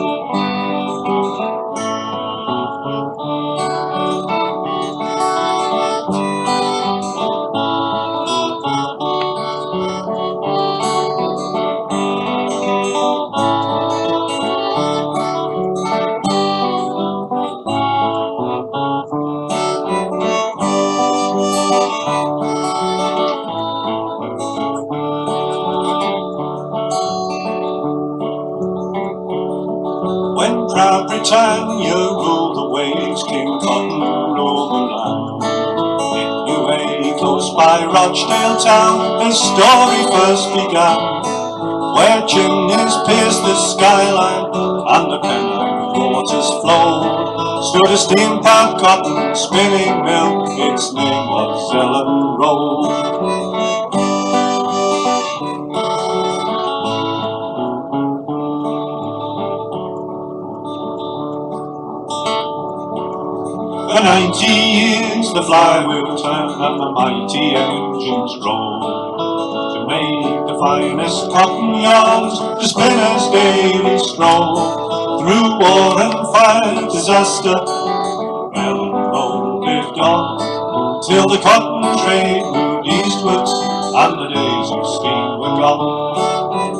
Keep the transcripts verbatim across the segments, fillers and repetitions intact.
When proud Britannia ruled the waves, King Cotton ruled the land. In New Way, close by Rochdale town, his story first began, where chimneys pierced the skyline and the Pennine waters flowed. Stood a steam-powered cotton spinning mill, its name was Ellenroad. For ninety years the flywheel turned and the mighty engines rolled, to make the finest cotton yarns the spinners daily stroll. Through war and fire, disaster, Ellenroad lived on, till the cotton trade moved eastwards and the days of steam were gone.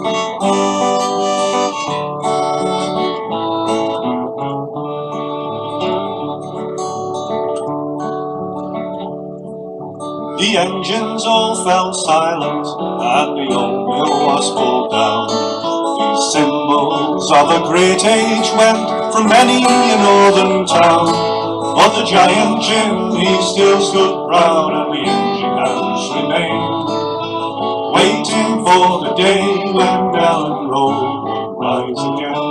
The engines all fell silent and the old mill was pulled down. These symbols of a great age went from many a northern town, but the giant chimney still stood proud and the engine house remained, waiting for the day when Ellenroad would rise again.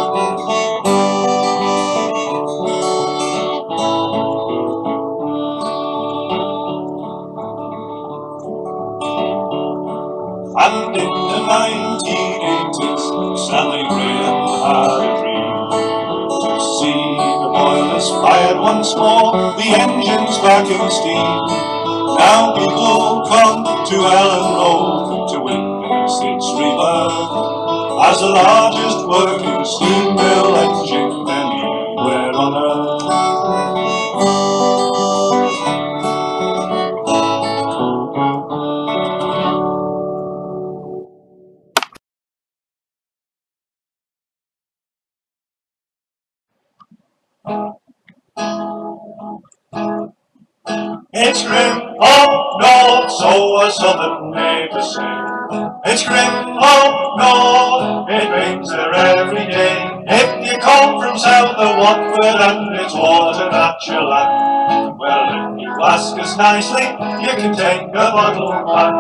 And in the nineteen eighties, Stanley Graham had a dream to see the boilers fired once more, the engines back in steam. Now people come to Ellenroad to witness its rebirth as the largest working steam mill engine anywhere on earth. It's grim up north, so a southern neighbour say. It's grim up north, it rains there every day. If you come from south of Watford and it's water at your land, well, if you ask us nicely, you can take a bottle back.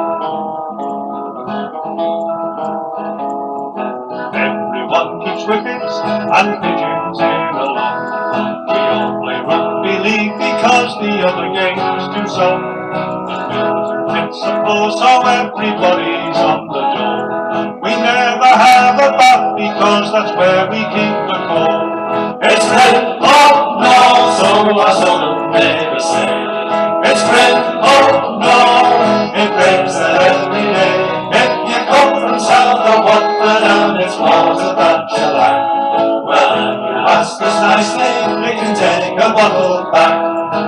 Everyone keeps wickets and pigeons in the lawn. We all play rugby league because the other games do so. Mills and pits of floor, so everybody's on the door. We never have a bath because that's where we keep the coal. It's grim up north, so our southern neighbours say. It's grim up north, it rains there every day. If you come from south of Watford and it's water that you like, well, if you ask us nicely, you can take a bottle back.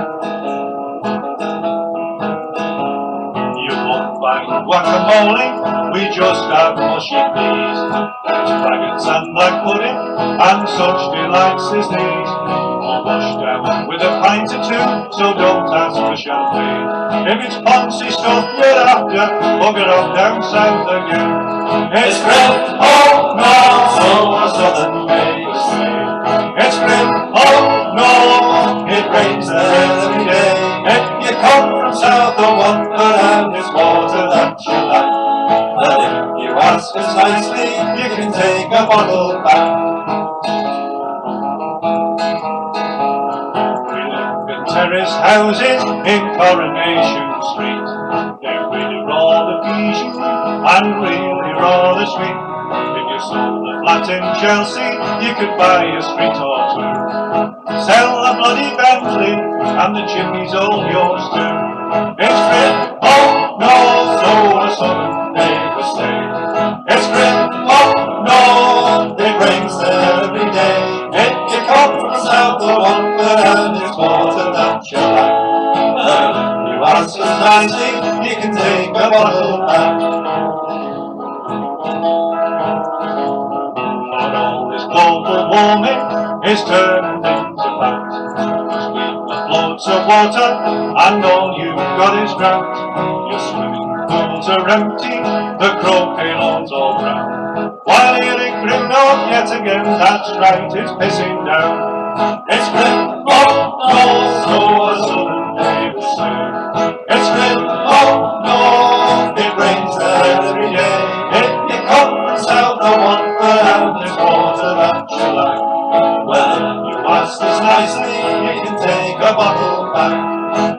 You won't find guacamole, we just have mushy peas. There's dragons and black pudding, and such delights as these. All washed down with a pint or two, so don't ask for champagne. If it's poncy stuff you're after, bugger off down south again. It's grim up north, so our southern neighbours say. It's grim up north, it rains there every day. If you come from south of Watford and it's water that you like, but if you ask us nicely, you can take a bottle back. We live in terrace houses in Coronation Street. They're really rather peasy and really rather sweet. If you sold a flat in Chelsea, you could buy a street or two. Sell a bloody Bentley, and the chimney's all yours too. It's grim up north, so a southern neighbour say. It's grim up north, it rains there every day. warming is turning things about. We've got loads of water and all you've got is drought. Your swimming pools are empty, the croquet lawns all brown. While you're in Grimnorth yet again, that's right, it's pissing down. It's Grimnorth, North, so a southern day will say. It's Grimnorth, North, it rains there every day. If you come from south, I wonder how there's water that you like. Well, you ask us nicely, you can take a bottle back.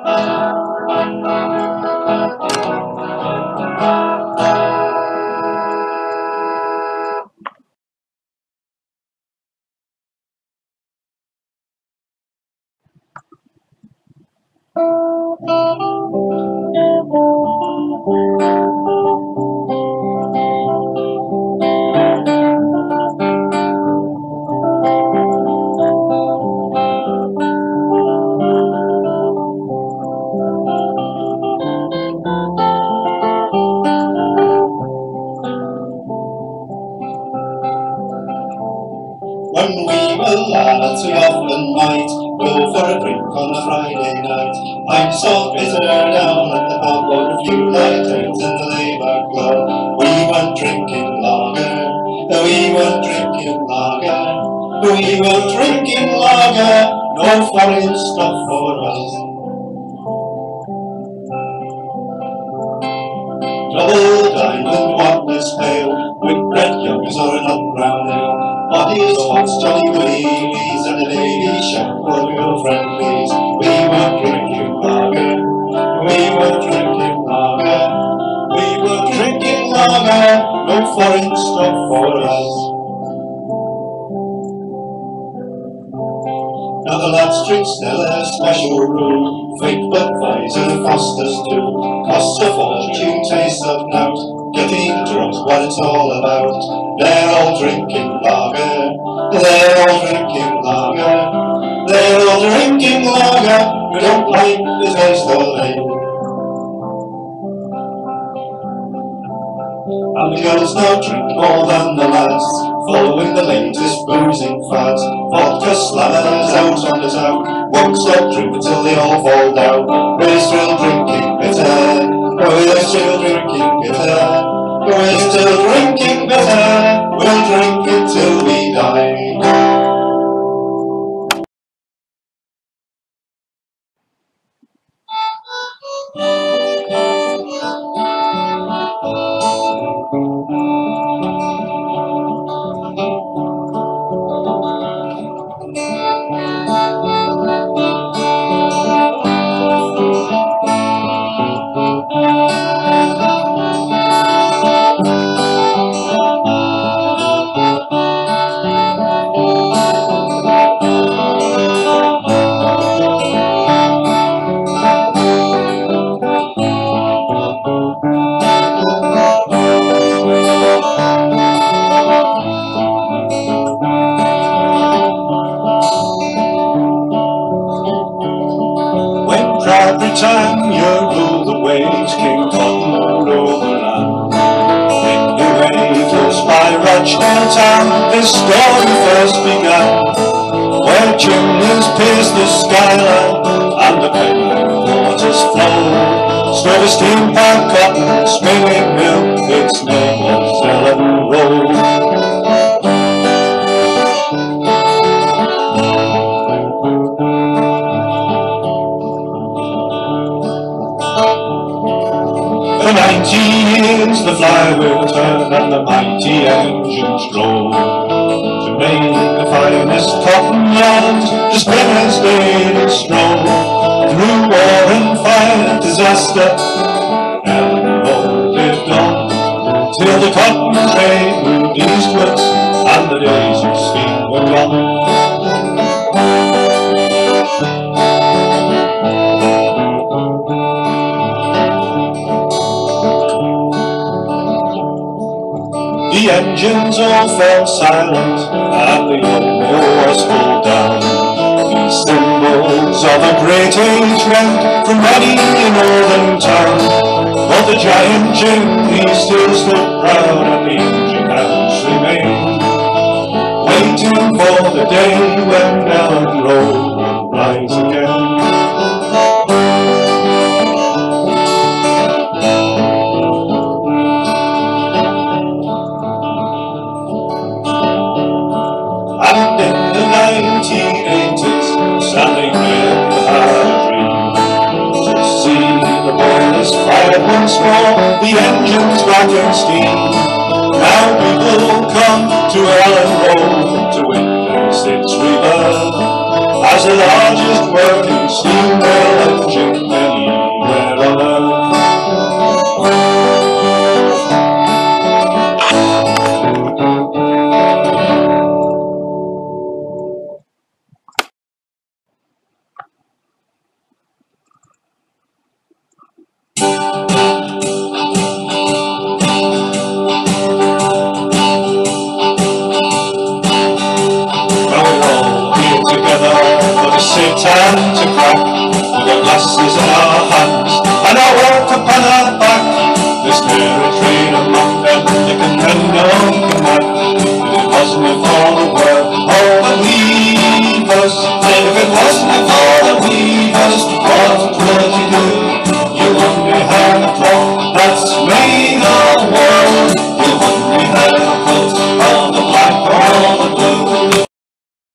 When we were lads, we often might go for a drink on a Friday night. I'm so bitter down at the pub over a few light turns in the Labour Club. We weren't drinking lager, we weren't drinking lager, we were drinking lager, no foreign stuff for us. Double diamond, Wattlers pale, with red youngers or an up brown ale. Bodies, hot, jolly wheelies, and a baby shark for a girlfriend, please. We were drinking lager, we were drinking lager, we were drinking lager, no foreign stuff for us. Now the lads drink Stella, special brew, fake Budweiser, Foster's too. Costs a fortune, taste of nout, getting drunk's what it's all about. They're all drinking lager, they're all drinking lager, they're all drinking lager, we don't like the taste of ale. And the girls now drink more than the lads, following the latest boozing fads. Vodka slammers out on the town, won't stop drinking till they all fall down. We're still drinking bitter, we're still drinking bitter, we're still drinking bitter, we'll drink it till we die. Britannia ruled the waves, King Cotton ruled over land. In New Wales, close by Rochdale town, this story first began, where chimneys pierce the skyline and the pebbling waters flow. Stood a steam powered cotton spinning mill, its name was Ellenroad. For ninety years the flywheel turned and the mighty engines drove, to make the finest cotton yarns the spinners made it strove. Through war and fire, disaster, Ellenroad lived on, till the cotton trade moved eastwards and the days of steam were gone. The engines all fell silent and the old mill was pulled down. These symbols of a great age rent from many a northern town. But the giant chimney still stood proud and the engine house remained. waiting for the day when Ellenroad will rise again. And in the nineteen eighties, standing in the Harry, to see the boilers fired once more, the engines back in steam. Now people come to Ellenroad to witness its rebirth as the largest working steam rail engine anywhere on earth. Sit and to crack, we've got glasses in our hands and our work upon our back. There's territory among them, they can bend no command. If it wasn't for the work, all the weavers, if it wasn't for